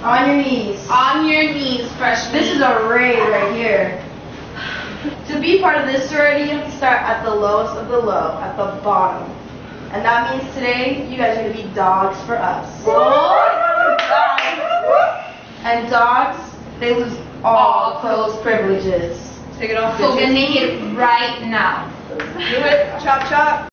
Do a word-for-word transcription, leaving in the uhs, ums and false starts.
On your knees. On your knees, freshman. This is a raid right here. To be part of this sorority, you have to start at the lowest of the low, at the bottom. And that means today, you guys are going to be dogs for us. And dogs, they lose all clothes privileges. Take it off. So we're going to make it right now. Do it. Chop, chop.